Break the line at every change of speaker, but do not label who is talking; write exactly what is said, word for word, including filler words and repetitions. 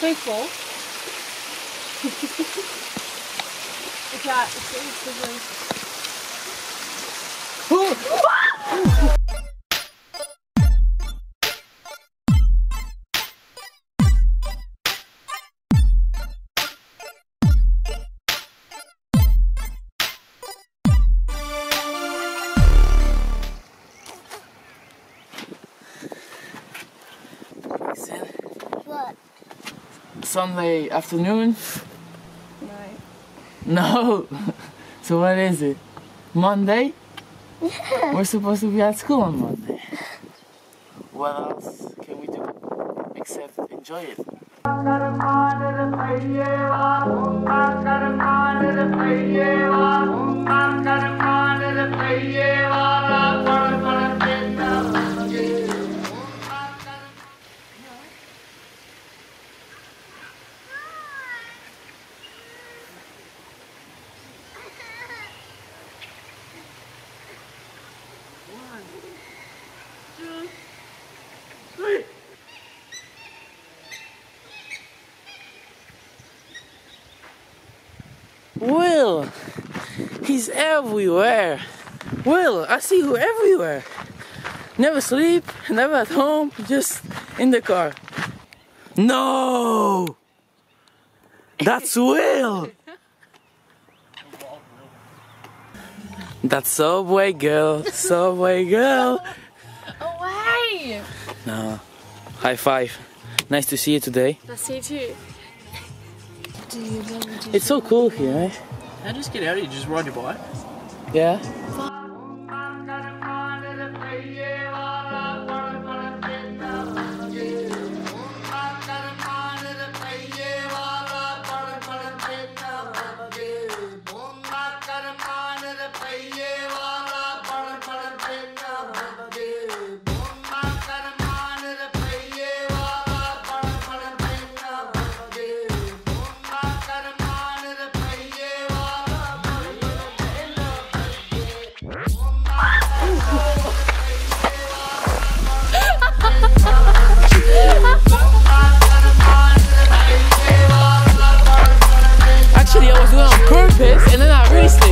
faithful. It's that. It's it's
What?
Sunday afternoon?
Night.
No. So what is it? Monday?
Yeah.
We're supposed to be at school on Monday. What else can we do except enjoy it? Will, he's everywhere. Will, I see you everywhere. Never sleep, never at home, just in the car. No! That's Will! That's Subway girl, Subway girl.
Away!
No. High five. Nice to see you today.
I see you too. Do you love me?
It's so cool here, eh?
How do you just get out of here? Just ride your bike?
Yeah? Actually, I was doing it on purpose, and then I really